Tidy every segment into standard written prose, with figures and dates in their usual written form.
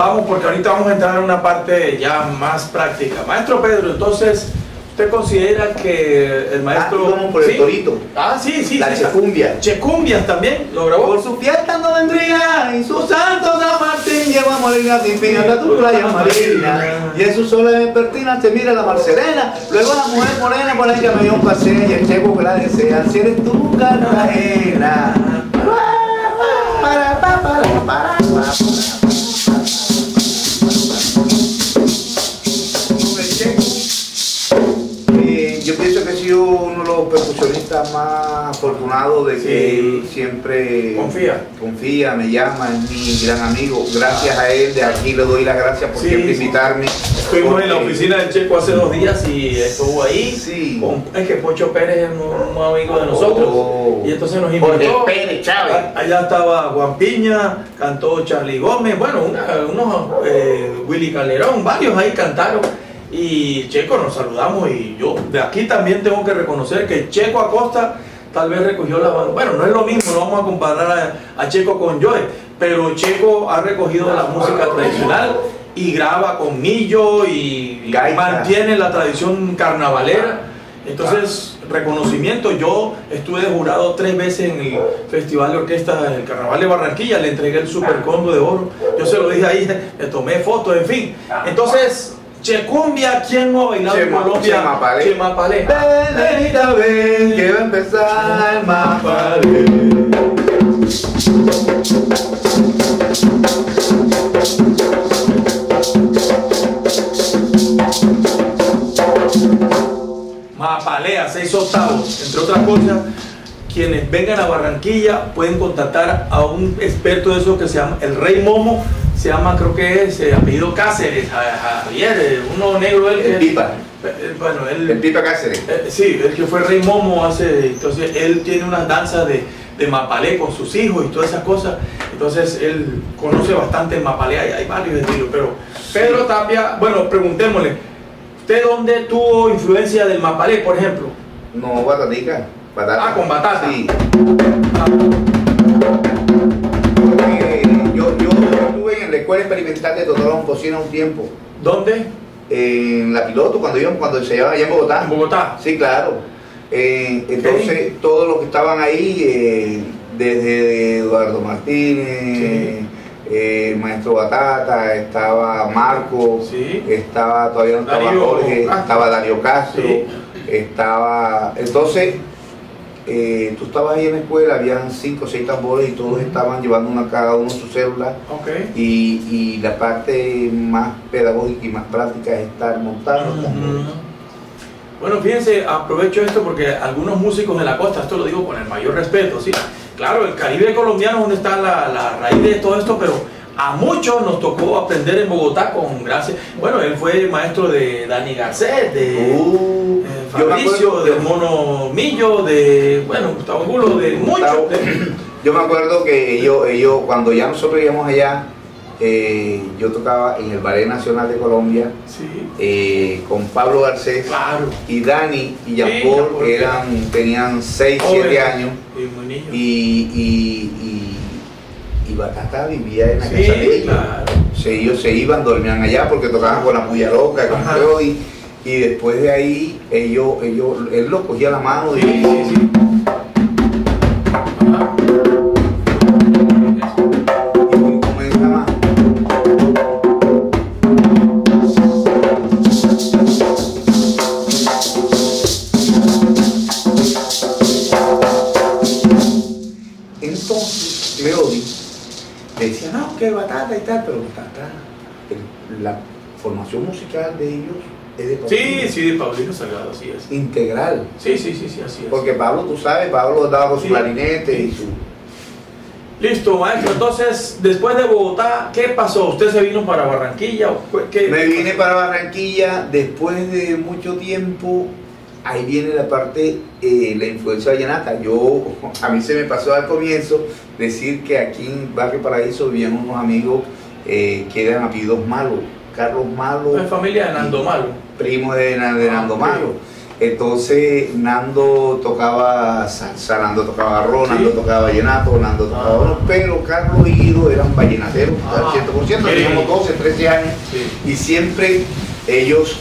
vamos porque ahorita vamos a entrar en una parte ya más práctica. Maestro Pedro, entonces, ¿usted considera que el maestro... vamos por el torito. Sí. La checumbia. Checumbias también, ¿lo grabó? Por su fiesta no vendría, y su santo San Martín lleva a Molina sin fin hasta tu playa marina. Y en su sola vespertina te mira la mar serena. Luego la mujer morena por ella me dio un paseo y el checo que la desea. Si eres tú, Cartagena. Yo pienso que he sido uno de los percusionistas más afortunados de que él siempre confía, me llama, es mi gran amigo. Gracias a él, de aquí le doy las gracias por siempre invitarme. Estuvimos en la oficina del Checo hace 2 días y estuvo ahí. Es que Pocho Pérez es un amigo de nosotros. Y entonces nos invitó. Jorge Pérez Chávez. Allá estaba Juan Piña, cantó Charlie Gómez, bueno, Willy Calderón, varios ahí cantaron. Y Checo, nos saludamos y yo de aquí también tengo que reconocer que Checo Acosta tal vez recogió la banda. Bueno, no es lo mismo, no vamos a comparar a Checo con Joe, pero Checo ha recogido la música tradicional y graba con Millo y mantiene la tradición carnavalera. Entonces, reconocimiento. Yo estuve de jurado 3 veces en el Festival de Orquesta del Carnaval de Barranquilla, le entregué el Super Combo de Oro, yo se lo dije ahí, le tomé fotos, en fin. Entonces, checumbia, ¿quién no ha bailado en Colombia? Chemapalé. Ven, que va a empezar el Mapalé. Mapalé a 6 octavos, entre otras cosas. Quienes vengan a Barranquilla pueden contactar a un experto de eso que se llama el Rey Momo. Se llama, creo que es apellido Cáceres, Javier, uno negro. El Pipa. Bueno, el Pipa Cáceres. Sí, el que fue Rey Momo hace. Entonces él tiene unas danzas de Mapalé con sus hijos y todas esas cosas. Entonces él conoce bastante el Mapalé, hay varios estilos. Pero Pedro Tapia, bueno, preguntémosle, ¿usted dónde tuvo influencia del Mapalé, por ejemplo? No, batatica. Ah, con batata. Sí. Yo estuve en la escuela experimental de Totorón Cocina un tiempo. ¿Dónde? En La Piloto, cuando se llevaba allá en Bogotá. ¿En Bogotá? Sí, claro. Entonces, todos los que estaban ahí, desde Eduardo Martínez, Maestro Batata, estaba Marco, estaba, todavía no estaba Darío, Jorge, estaba Darío Castro, estaba... Entonces, tú estabas ahí en la escuela, habían 5 o 6 tambores y todos estaban llevando cada uno su célula. Y la parte más pedagógica y más práctica es estar montando los tambores. Bueno, fíjense, aprovecho esto porque algunos músicos de la costa, esto lo digo con el mayor respeto, ¿sí? Claro, el Caribe colombiano es donde está la raíz de todo esto, pero a muchos nos tocó aprender en Bogotá con gracias. Bueno, él fue maestro de Dani Garcés, de Fabricio, de Mono Millo, de, bueno, Gustavo Angulo, de muchos. Yo me acuerdo que ellos cuando ya nosotros íbamos allá, yo tocaba en el Ballet Nacional de Colombia, con Pablo Garcés, y Dani y Jean-Paul, tenían 6, 7 años, y Batata vivía en la casa de ellos. Ellos se iban, dormían allá porque tocaban con la Puya Loca, con todo, y después de ahí él los cogía la mano y decía, no, que Batata y tal, pero Batata, la formación musical de ellos es de Paulino. Sí, de Paulino Salgado, así es. Integral. Sí, así es. Porque Pablo, tú sabes, Pablo andaba con su clarinete y su... Listo, maestro. Entonces, después de Bogotá, ¿qué pasó? ¿Usted se vino para Barranquilla? Me vine para Barranquilla después de mucho tiempo. Ahí viene la parte, la influencia vallenata. A mí se me pasó al comienzo decir que aquí en Barrio Paraíso vivían unos amigos que eran apellidos Malo, Carlos Malo. ¿Es familia de Nando Malo? Primo de Nando Malo. Entonces Nando tocaba salsa, Nando tocaba rock, Nando tocaba vallenato, Nando tocaba oro, pero Carlos y Guido eran vallenateros al 100%, teníamos 12, 13 años y siempre ellos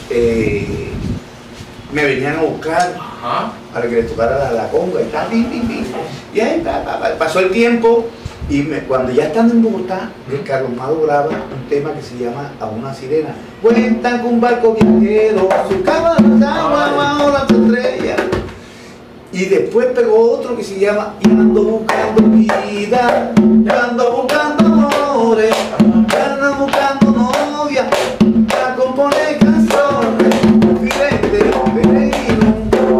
me venían a buscar para que les tocara la conga y tal, y ahí pasó el tiempo y cuando ya estando en Bogotá, Carlos Mado graba un tema que se llama A una sirena. Cuentan con un barco viajero, su cama de agua bajo las estrellas. Y después pegó otro que se llama Y ando buscando vida, ando buscando amores, ando buscando novia, para componer canciones, filete, peregrino.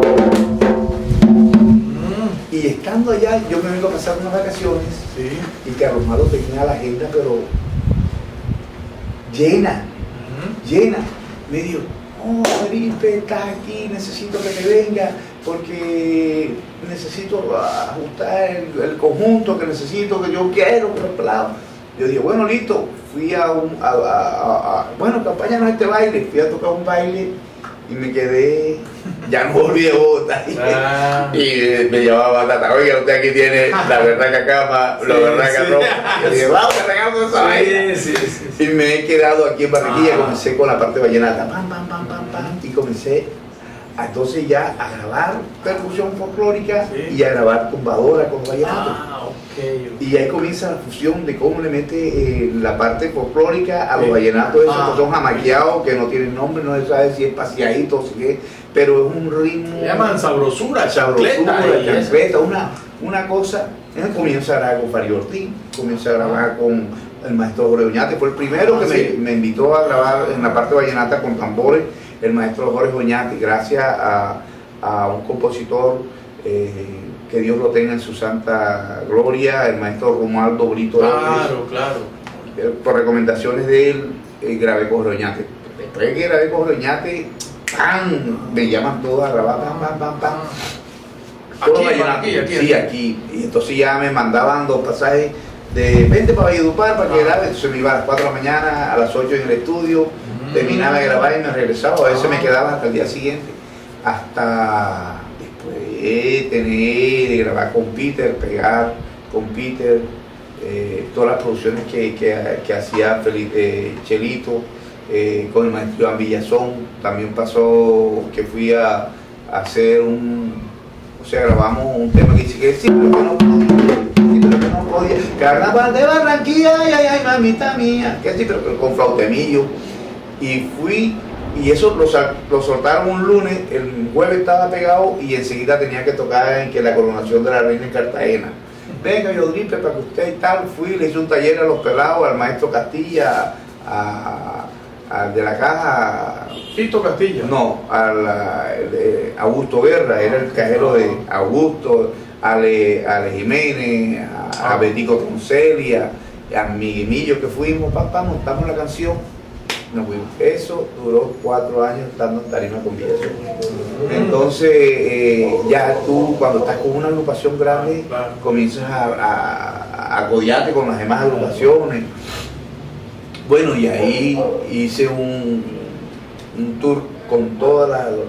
Y estando allá, yo me vengo a pasar unas vacaciones y Carlos Mado tenía la agenda pero llena. Me dijo, oh Felipe, estás aquí, necesito que te venga porque necesito ajustar el conjunto que necesito, que yo quiero, que los pelados. Yo dije, bueno, listo. Fui bueno, acompáñanos a este baile. Fui a tocar un baile y me quedé, ya no volví a Bogotá. Y me llamaba Batata, oiga, usted aquí tiene la verdad que cama, la verdad que ropa. Y dije, vamos, que regalo esa vaina. Y me he quedado aquí en Barranquilla, comencé con la parte vallenata, y comencé entonces ya a grabar percusión folclórica y a grabar tumbadora con vallenato. Y ahí comienza la fusión de cómo le mete la parte folclórica a los vallenatos esos que son jamaqueados, que no tienen nombre, no se sabe si es paseadito, si es, pero es un ritmo. Le llaman sabrosura, chancleta, una cosa. Él comienza a grabar con Fari Ortiz, comienza a grabar con el maestro Jorge Oñate, fue el primero que me invitó a grabar en la parte vallenata con tambores, el maestro Jorge Oñate, gracias a un compositor que Dios lo tenga en su santa gloria, el maestro Romualdo Brito. Claro. Por recomendaciones de él, grabé con Jorge Oñate. Después que grabé con Jorge Oñate, me llaman todos a grabar, aquí. Y entonces ya me mandaban 2 pasajes de 20 para Valledupar para que grabe. Entonces me iba a las 4 de la mañana, a las 8 en el estudio, terminaba de grabar y me regresaba. A veces me quedaba hasta el día siguiente, hasta después de grabar con Peter, pegar con Peter, todas las producciones que hacía Felipe, Chelito, con el maestro Iván Villazón. También pasó que fui a hacer grabamos un tema que dice que sí, pero que no podía, Carnaval de Barranquilla, ay, mamita mía, que sí, pero con flautemillo. Y fui, y eso lo soltaron un lunes, el jueves estaba pegado y enseguida tenía que tocar en la coronación de la reina en Cartagena. Venga, yo gripe para que usted y tal. Fui, le hice un taller a los pelados, al maestro Castilla, al de la caja. Tito Castillo. No, Augusto Guerra, era el cajero de Augusto, Ale Jiménez, a Betico Toncelia, a Miguelillo, que fuimos, montamos la canción. Nos fuimos. Eso duró 4 años estando en tarima con Villazón. Entonces, ya tú, cuando estás con una agrupación grande, comienzas a codiarte con las demás agrupaciones. Bueno, y ahí hice un tour con toda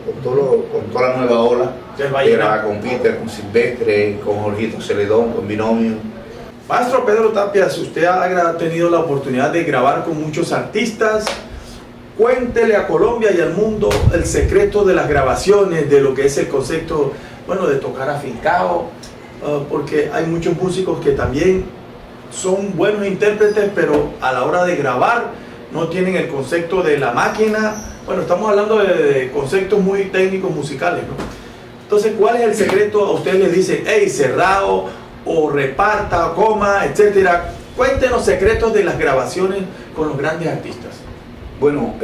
la nueva ola. Grababa con Peter, con Silvestre, con Jorgito Celedón, con Binomio. Maestro Pedro Tapia, si usted ha tenido la oportunidad de grabar con muchos artistas, cuéntele a Colombia y al mundo el secreto de las grabaciones, de lo que es el concepto, de tocar afincado, porque hay muchos músicos que también son buenos intérpretes, pero a la hora de grabar no tienen el concepto de la máquina. Estamos hablando de conceptos muy técnicos musicales, ¿no? Entonces, ¿cuál es el secreto? A ustedes les dicen, hey, cerrado, o reparta, coma, etcétera. Cuéntenos secretos de las grabaciones con los grandes artistas. Bueno,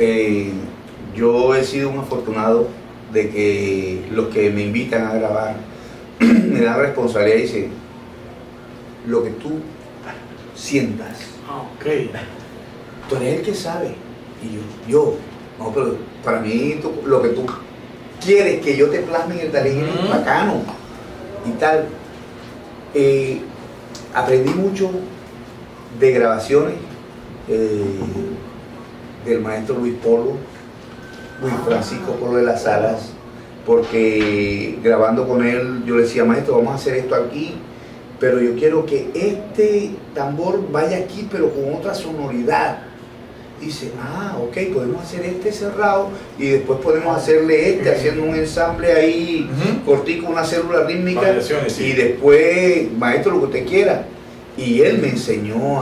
yo he sido un afortunado de que los que me invitan a grabar me dan responsabilidad y dicen, lo que tú sientas. Tú eres el que sabe. Y yo, no, pero para mí lo que tú quieres que yo te plasme en el talento es bacano y tal. Aprendí mucho de grabaciones del maestro Luis Francisco Polo de las Salas, porque grabando con él yo le decía, maestro, vamos a hacer esto aquí, pero yo quiero que este tambor vaya aquí, pero con otra sonoridad. Dice, ok, podemos hacer este cerrado y después podemos hacerle este, haciendo un ensamble ahí cortico, una célula rítmica, y después, maestro, lo que usted quiera. Y él me enseñó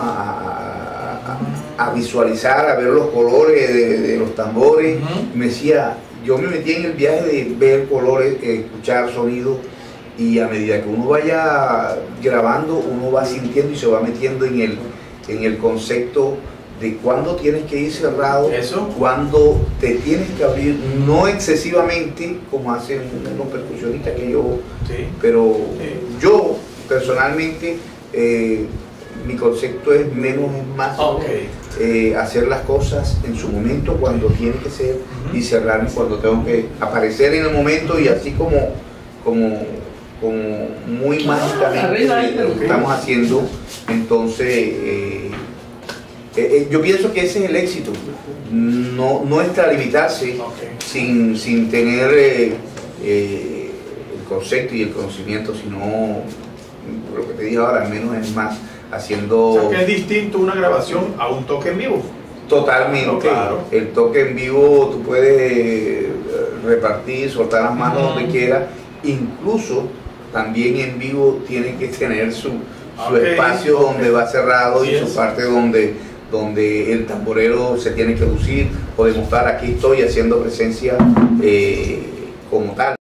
a visualizar, a ver los colores de los tambores. Me decía, yo me metí en el viaje de ver colores, escuchar sonidos, y a medida que uno vaya grabando, uno va sintiendo y se va metiendo en el concepto de cuándo tienes que ir cerrado, cuándo te tienes que abrir, no excesivamente como hacen unos percusionistas que yo, pero yo personalmente mi concepto es menos es más, hacer las cosas en su momento cuando tiene que ser y cerrar cuando tengo que aparecer en el momento, y así como muy mágicamente lo que estamos haciendo. Entonces yo pienso que ese es el éxito, no extralimitarse sin tener el concepto y el conocimiento, sino lo que te dije ahora, menos es más, haciendo... O sea, que es distinto una grabación a un toque en vivo. Totalmente, claro. El toque en vivo tú puedes repartir, soltar las manos donde quieras, incluso también en vivo tiene que tener su espacio donde va cerrado y su parte donde el tamborero se tiene que lucir o demostrar, aquí estoy haciendo presencia como tal.